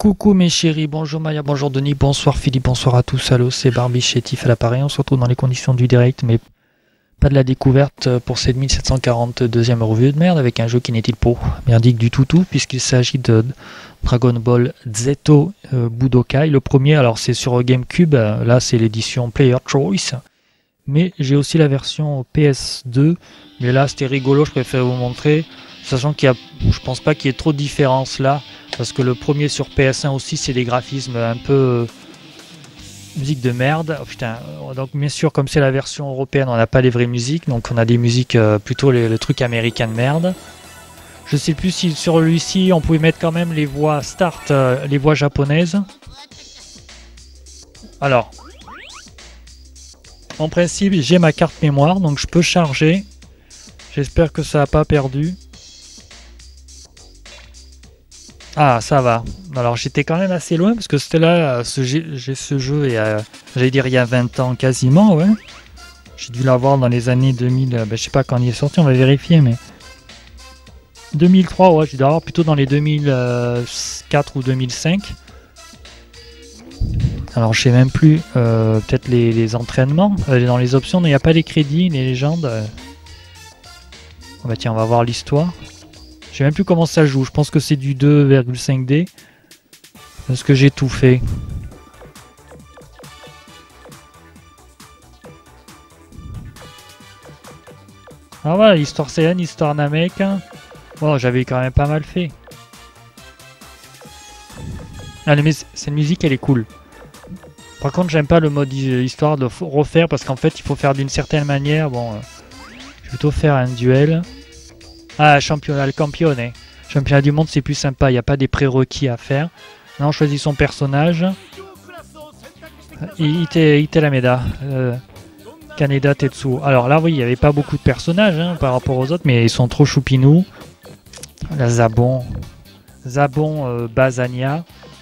Coucou mes chéris, bonjour Maya, bonjour Denis, bonsoir Philippe, bonsoir à tous, allô c'est Barbie chétif à l'appareil, on se retrouve dans les conditions du direct mais pas de la découverte pour cette 1742e revue de merde avec un jeu qui n'est-il pas merdique du tout puisqu'il s'agit de Dragon Ball Zeto Budokai, le premier, alors c'est sur GameCube, là c'est l'édition Player Choice, mais j'ai aussi la version PS2, mais là c'était rigolo, je préfère vous montrer, sachant qu'il y a, je pense pas qu'il y ait trop de différence là. Parce que le premier sur PS1 aussi, c'est des graphismes un peu musique de merde. Oh, putain. Donc bien sûr, comme c'est la version européenne, on n'a pas les vraies musiques, donc on a des musiques plutôt le truc américain de merde. Je sais plus si sur celui-ci, on pouvait mettre quand même les voix start, les voix japonaises. Alors, en principe, j'ai ma carte mémoire, donc je peux charger. J'espère que ça n'a pas perdu. Ah, ça va. Alors j'étais quand même assez loin parce que c'était là, j'ai ce jeu, j'allais dire il y a 20 ans quasiment, ouais. J'ai dû l'avoir dans les années 2000, je sais pas quand il est sorti, on va vérifier, mais... 2003, ouais, j'ai dû l'avoir plutôt dans les 2004 ou 2005. Alors je sais même plus, peut-être les entraînements, dans les options, il n'y a pas les crédits, les légendes. Oh, bah tiens, on va voir l'histoire. Je sais même plus comment ça joue, je pense que c'est du 2,5D. Parce que j'ai tout fait. Ah voilà, histoire Saiyan, histoire Namek. Bon, j'avais quand même pas mal fait. Allez, mais cette musique elle est cool. Par contre, j'aime pas le mode histoire de refaire parce qu'en fait, il faut faire d'une certaine manière. Bon, je vais plutôt faire un duel. Ah, championnat, le campione. Championnat du monde, c'est plus sympa. Il n'y a pas des prérequis à faire. Là, on choisit son personnage. Iterameda. Kaneda Tetsuo. Alors là, oui, il n'y avait pas beaucoup de personnages par rapport aux autres, mais ils sont trop choupinous. La Zabon. Zabon Bazania.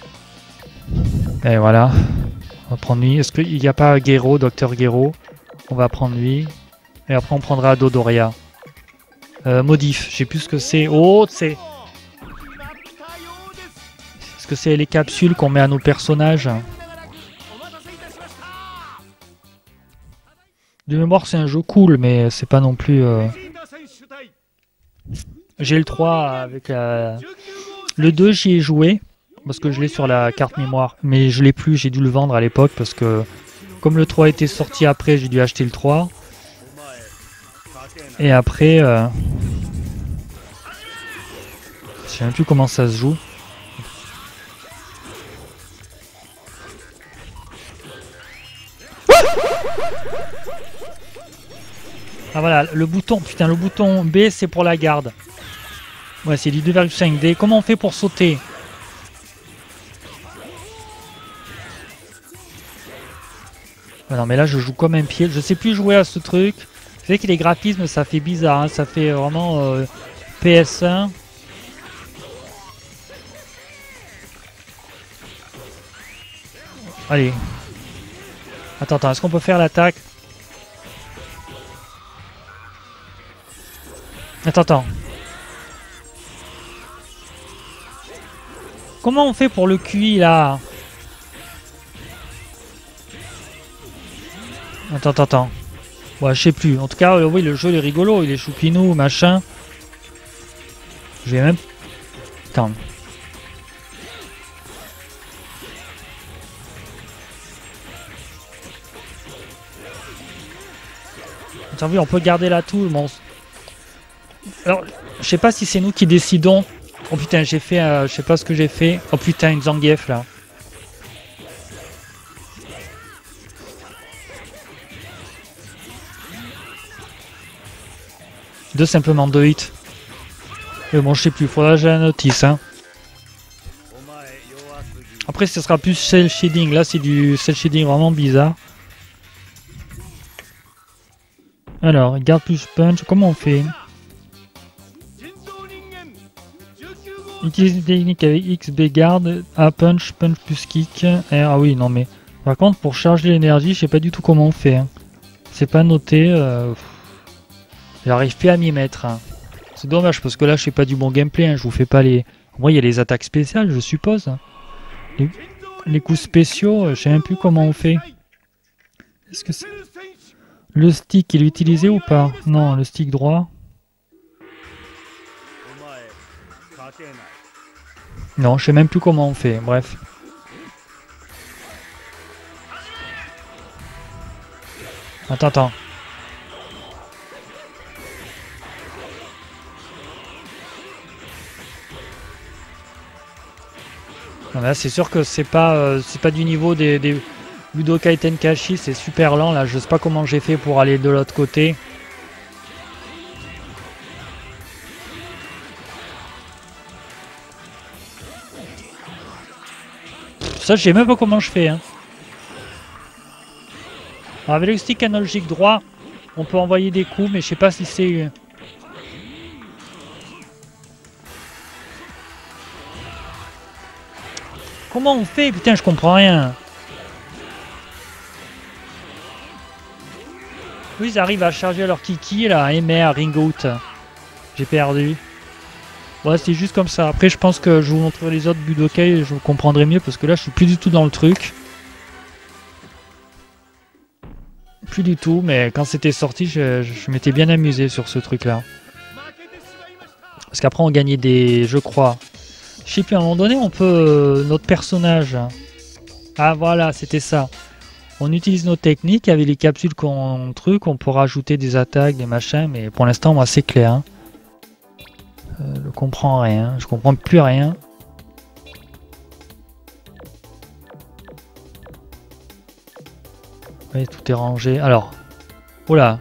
Et voilà. On va prendre lui. Est-ce qu'il n'y a pas Gero, Docteur Gero? On va prendre lui. Et après, on prendra Dodoria. Modif, je sais plus ce que c'est. Oh, c'est... Est-ce que c'est les capsules qu'on met à nos personnages? De mémoire, c'est un jeu cool, mais c'est pas non plus... J'ai le 3 avec la... Le 2, j'y ai joué, parce que je l'ai sur la carte mémoire. Mais je l'ai plus, j'ai dû le vendre à l'époque, parce que... Comme le 3 était sorti après, j'ai dû acheter le 3. Et après... Je sais même plus comment ça se joue. Ah voilà, le bouton, putain, le bouton B c'est pour la garde. Ouais, c'est du 2,5D. Comment on fait pour sauter? Ouais, non mais là je joue comme un pied, je sais plus jouer à ce truc. C'est vrai que les graphismes ça fait bizarre, hein. Ça fait vraiment PS1. Allez. Attends, est-ce qu'on peut faire l'attaque? Attends. Comment on fait pour le QI là? Attends. Ouais, je sais plus. En tout cas, oui, le jeu il est rigolo, il est choupinou, machin. Je vais même... Attends. T'as vu, on peut garder la tour, bon. Alors, je sais pas si c'est nous qui décidons. Oh putain, j'ai fait, je sais pas ce que j'ai fait. Oh putain, une Zangief là. Simplement 2 hits. Mais bon, je sais plus, faudra que j'ai la notice. Hein. Après, ce sera plus cel shading. Là, c'est du cel shading vraiment bizarre. Alors, garde plus punch, comment on fait? Utilise une technique avec XB garde, A punch, punch plus kick. Ah oui, non mais... Par contre, pour charger l'énergie, je sais pas du tout comment on fait. Hein. C'est pas noté. J'arrive plus à m'y mettre. Hein. C'est dommage parce que là, je fais pas du bon gameplay. Hein. Je vous fais pas les... Moi, il y a les attaques spéciales, je suppose. Les, les coups spéciaux, je sais même plus comment on fait. Est-ce que c'est... Le stick, il est utilisé ou pas? Non, le stick droit. Non, je sais même plus comment on fait, bref. Attends. Non, là, c'est sûr que c'est pas du niveau des Budokai Tenkaichi, c'est super lent là. Je sais pas comment j'ai fait pour aller de l'autre côté. Ça, je sais même pas comment je fais. Hein. Alors, avec le stick analogique droit, on peut envoyer des coups, mais je sais pas si c'est... Comment on fait? Putain, je comprends rien. Oui, ils arrivent à charger leur kiki, là, MR, Ringout. J'ai perdu. Ouais, c'est juste comme ça. Après, je pense que je vous montrerai les autres Budokai et je vous comprendrai mieux parce que là, je suis plus du tout dans le truc. Plus du tout, mais quand c'était sorti, je m'étais bien amusé sur ce truc-là. Parce qu'après, on gagnait des... Je crois... Je sais plus, à un moment donné, on peut... notre personnage... Ah, voilà, c'était ça. On utilise nos techniques avec les capsules qu'on truc, on peut rajouter des attaques, des machins, mais pour l'instant, moi, c'est clair. Hein. Je comprends rien, je comprends plus rien. Oui, tout est rangé. Alors, oula.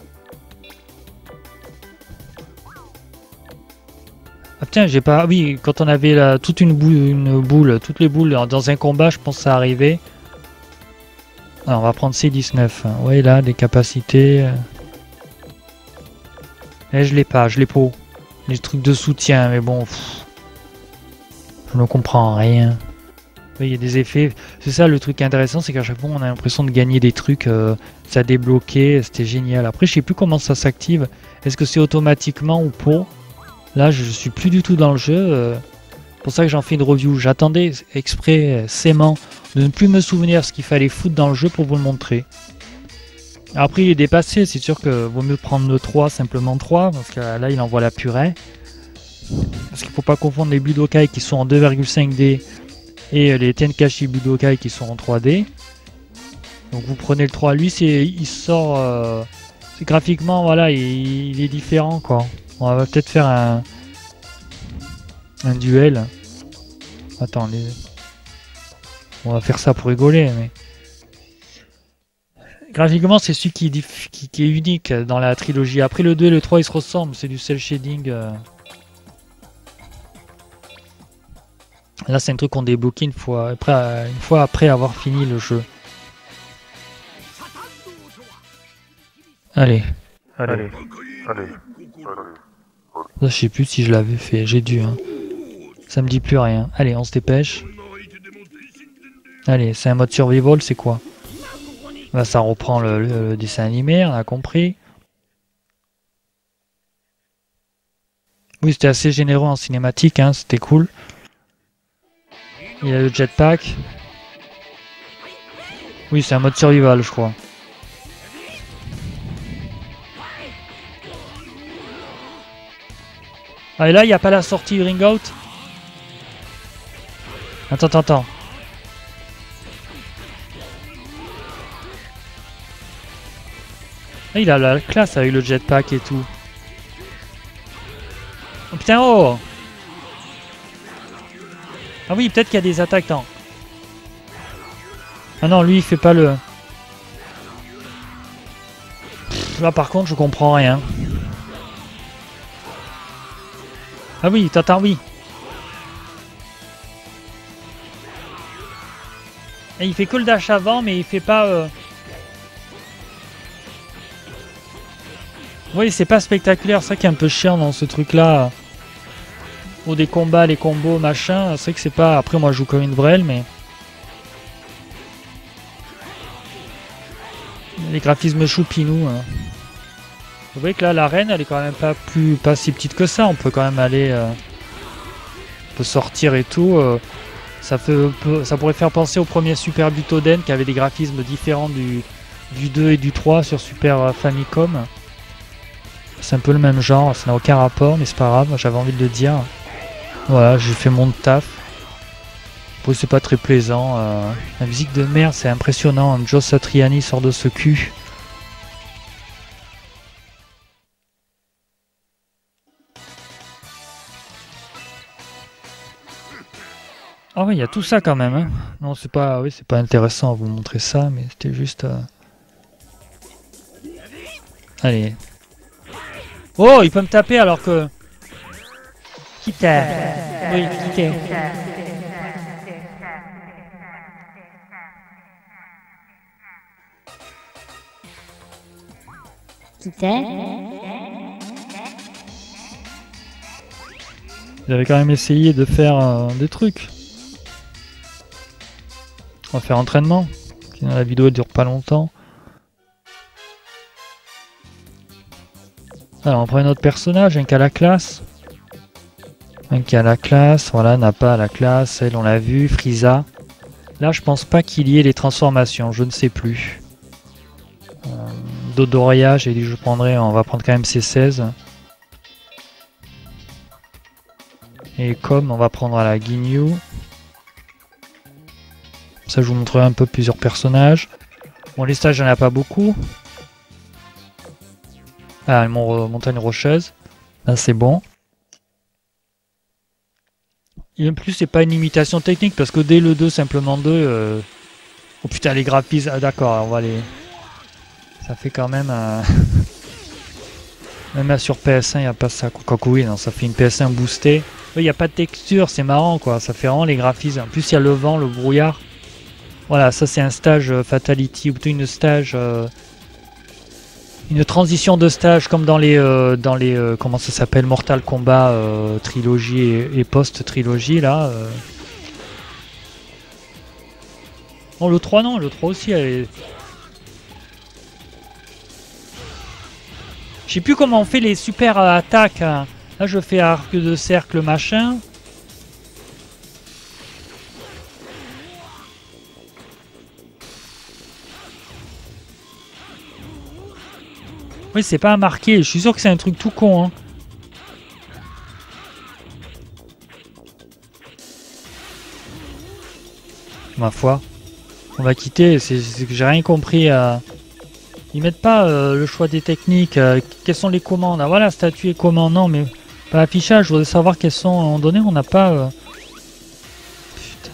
Ah putain, j'ai pas... Oui, quand on avait là, toute une boule, toutes les boules dans un combat, je pense que ça arrivait. Alors, on va prendre C19. Oui, là, des capacités. Eh, je l'ai pas. Les trucs de soutien, mais bon. Pff, je ne comprends rien. Oui, il y a des effets. C'est ça le truc intéressant, c'est qu'à chaque fois, on a l'impression de gagner des trucs. Ça débloqué, c'était génial. Après, je sais plus comment ça s'active. Est-ce que c'est automatiquement ou pas? Là, je suis plus du tout dans le jeu. Pour ça que j'en fais une review. J'attendais expressément de ne plus me souvenir ce qu'il fallait foutre dans le jeu pour vous le montrer. Après, il est dépassé. C'est sûr que vaut mieux prendre le 3, simplement 3, parce que là, il envoie la purée. Parce qu'il faut pas confondre les Budokai qui sont en 2,5D et les Tenkaichi Budokai qui sont en 3D. Donc vous prenez le 3. Lui, il sort... graphiquement, voilà, il est différent, quoi. On va peut-être faire un duel. Attends, on va faire ça pour rigoler, mais... Graphiquement, c'est celui qui est unique dans la trilogie. Après, le 2 et le 3, ils se ressemblent. C'est du cel shading. Là, c'est un truc qu'on débloque une fois après avoir fini le jeu. Allez. Ça, je sais plus si je l'avais fait. J'ai dû. Hein. Ça me dit plus rien. Allez, on se dépêche. Allez, c'est un mode survival, c'est quoi? Là, ça reprend le dessin animé, on a compris. Oui, c'était assez généreux en cinématique, hein, c'était cool. Il y a le jetpack. Oui, c'est un mode survival, je crois. Ah, et là, il n'y a pas la sortie Ring Out. Attends. Ah, il a la classe avec le jetpack et tout. Oh putain, oh! Ah oui, peut-être qu'il y a des attaques dans... Ah non, lui, il fait pas le... Pff, là, par contre, je comprends rien. Ah oui, t'attends, oui. Et il fait que le dash avant, mais il fait pas... Oui, c'est pas spectaculaire, c'est ça qui est un peu chiant dans ce truc-là. Ou des combats, les combos, machin. C'est vrai que c'est pas... Après, moi, je joue comme une vrelle, mais... Les graphismes choupinous. Hein. Vous voyez que là, l'arène, elle est quand même pas si petite que ça. On peut quand même aller... on peut sortir et tout. Ça pourrait faire penser au premier Super Butoden qui avait des graphismes différents du 2 et du 3 sur Super Famicom. C'est un peu le même genre, ça n'a aucun rapport, mais c'est pas grave, j'avais envie de le dire. Voilà, j'ai fait mon taf. Après, c'est pas très plaisant. La musique de merde, c'est impressionnant. Joe Satriani sort de ce cul. Ah oui, il y a tout ça quand même. Hein. Non, c'est pas, oui, c'est pas intéressant à vous montrer ça, mais c'était juste. Allez. Oh, il peut me taper alors que. Qui tape? Oui, qui tape? Qui tape? J'avais quand même essayé de faire des trucs. On va faire entraînement. Sinon la vidéo dure pas longtemps. Alors on prend un autre personnage, un qui a la classe. Un qui a la classe, voilà, n'a pas la classe, elle on l'a vu, Frieza. Là je pense pas qu'il y ait les transformations, je ne sais plus. Dodoria, j'ai dit je prendrais, on va prendre quand même C16. Et comme on va prendre à la Ginyu. Ça je vous montrerai un peu plusieurs personnages. Bon les stages il n'y en a pas beaucoup. Ah, montagne rocheuse. Là, c'est bon. Et en plus, c'est pas une imitation technique parce que dès le 2, simplement 2. Oh putain, les graphismes. Ah, d'accord, on va les. Ça fait quand même. Même là, sur PS1, il n'y a pas ça. Quoique, oui, non, ça fait une PS1 boostée. Il n'y a pas de texture, c'est marrant quoi. Ça fait vraiment les graphismes. En plus, il y a le vent, le brouillard. Voilà, ça, c'est un stage Fatality ou plutôt une stage. Une transition de stage comme dans les comment ça s'appelle, Mortal Kombat trilogie et post-trilogie là. Non, le 3 non, le 3 aussi elle est... Je sais plus comment on fait les super attaques. Hein. Là je fais arc de cercle machin. Oui, c'est pas marqué. Je suis sûr que c'est un truc tout con. Hein. Ma foi. On va quitter. C'est que j'ai rien compris. Ils mettent pas le choix des techniques. Quelles sont les commandes? Ah, voilà, statut et commande. Non, mais pas affichage. Je voudrais savoir quelles sont. À un moment donné, on n'a pas. Putain.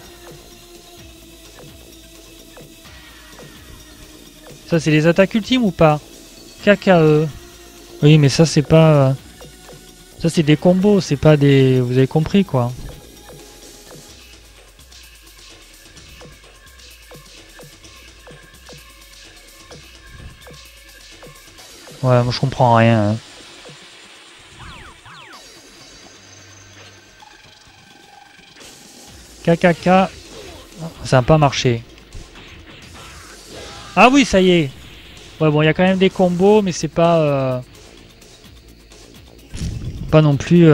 Ça, c'est les attaques ultimes ou pas? KKE. Oui, mais ça, c'est pas... Ça, c'est des combos, c'est pas des... Vous avez compris, quoi. Ouais, moi, je comprends rien. Hein. KKK. Ça n'a pas marché. Ah oui, ça y est. Ouais, bon, il y a quand même des combos, mais c'est pas... Pas non plus...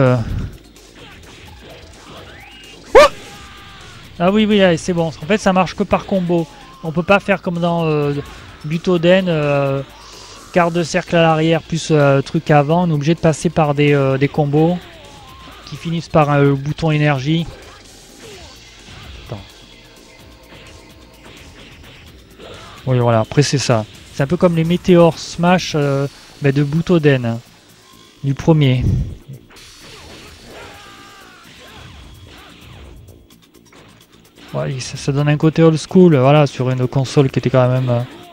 Ah oui, oui, c'est bon. En fait, ça marche que par combo. On peut pas faire comme dans Butoden, quart de cercle à l'arrière plus truc avant. On est obligé de passer par des combos qui finissent par un bouton énergie. Attends. Oui, voilà. Après, c'est ça. C'est un peu comme les météores smash de Butoden, hein, du premier. Ouais, ça donne un côté old school, voilà, sur une console qui était quand même...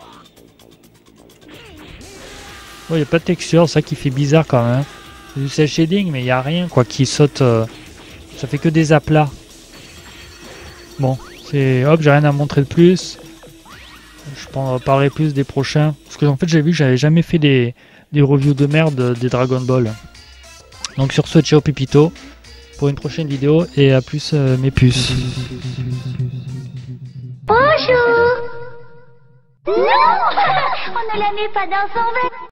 Ouais, il n'y a pas de texture, ça qui fait bizarre quand même. C'est du cel shading, mais il n'y a rien quoi qui saute. Ça fait que des aplats. Bon, c'est... Hop, j'ai rien à montrer de plus. Je parlerai plus des prochains. Parce que en fait, j'ai vu que j'avais jamais fait des reviews de merde des Dragon Ball. Donc sur ce, ciao Pipito. Pour une prochaine vidéo et à plus mes puces. Bonjour. Non, on ne la met pas dans son verre.